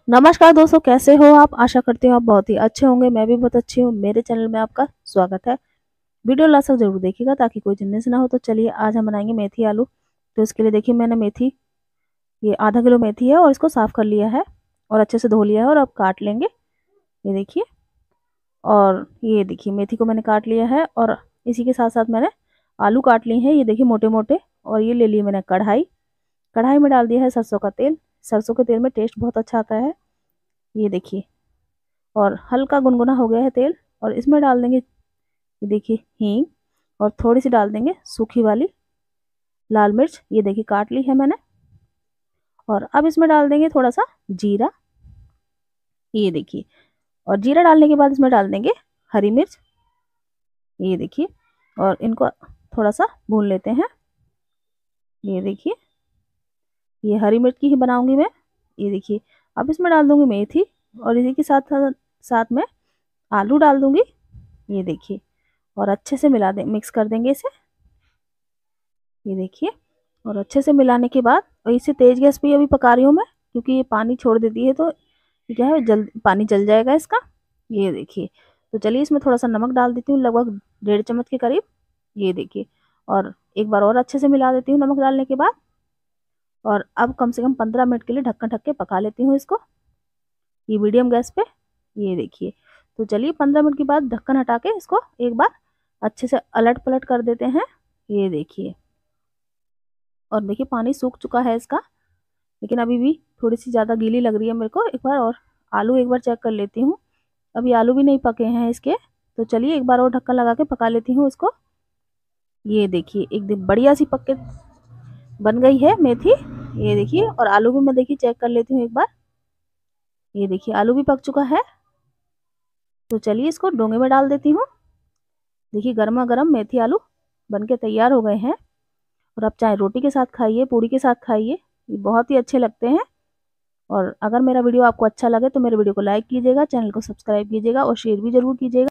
नमस्कार दोस्तों, कैसे हो आप। आशा करती हूँ आप बहुत ही अच्छे होंगे। मैं भी बहुत अच्छी हूँ। मेरे चैनल में आपका स्वागत है। वीडियो लास्ट तक जरूर देखिएगा ताकि कोई जिन्नस ना हो। तो चलिए आज हम बनाएंगे मेथी आलू। तो इसके लिए देखिए मैंने मेथी, ये आधा किलो मेथी है और इसको साफ कर लिया है और अच्छे से धो लिया है और अब काट लेंगे। ये देखिए, और ये देखिए मेथी को मैंने काट लिया है और इसी के साथ साथ मैंने आलू काट लिए हैं। ये देखिए मोटे मोटे। और ये ले लिए मैंने कढ़ाई। कढ़ाई में डाल दिया है सरसों का तेल। सरसों के तेल में टेस्ट बहुत अच्छा आता है। ये देखिए, और हल्का गुनगुना हो गया है तेल। और इसमें डाल देंगे, ये देखिए, हींग। और थोड़ी सी डाल देंगे सूखी वाली लाल मिर्च, ये देखिए काट ली है मैंने। और अब इसमें डाल देंगे थोड़ा सा जीरा, ये देखिए। और जीरा डालने के बाद इसमें डाल देंगे हरी मिर्च, ये देखिए। और इनको थोड़ा सा भून लेते हैं। ये देखिए, ये हरी मिर्च की ही बनाऊंगी मैं। ये देखिए, अब इसमें डाल दूंगी मेथी और इसी के साथ साथ में आलू डाल दूंगी। ये देखिए, और अच्छे से मिला दें, मिक्स कर देंगे इसे। ये देखिए, और अच्छे से मिलाने के बाद, और इसे तेज गैस पे अभी पका रही हूँ मैं, क्योंकि ये पानी छोड़ देती है तो ये क्या है, जल्द पानी जल जाएगा इसका। ये देखिए, तो चलिए इसमें थोड़ा सा नमक डाल देती हूँ, लगभग 1.5 चम्मच के करीब। ये देखिए, और एक बार और अच्छे से मिला देती हूँ नमक डालने के बाद। और अब कम से कम 15 मिनट के लिए ढक्कन ढक के पका लेती हूँ इसको, ये मीडियम गैस पे। ये देखिए, तो चलिए 15 मिनट के बाद ढक्कन हटा के इसको एक बार अच्छे से अलट पलट कर देते हैं। ये देखिए, और देखिए पानी सूख चुका है इसका, लेकिन अभी भी थोड़ी सी ज़्यादा गीली लग रही है मेरे को। एक बार और आलू एक बार चेक कर लेती हूँ। अभी आलू भी नहीं पके हैं इसके। तो चलिए एक बार और ढक्कन लगा के पका लेती हूँ इसको। ये देखिए, एकदम बढ़िया सी पक के बन गई है मेथी। ये देखिए, और आलू भी मैं देखिए चेक कर लेती हूँ एक बार। ये देखिए, आलू भी पक चुका है। तो चलिए इसको डोंगे में डाल देती हूँ। देखिए, गर्मा गर्म मेथी आलू बन के तैयार हो गए हैं। और आप चाहे रोटी के साथ खाइए, पूरी के साथ खाइए, ये बहुत ही अच्छे लगते हैं। और अगर मेरा वीडियो आपको अच्छा लगे तो मेरे वीडियो को लाइक कीजिएगा, चैनल को सब्सक्राइब कीजिएगा और शेयर भी ज़रूर कीजिएगा।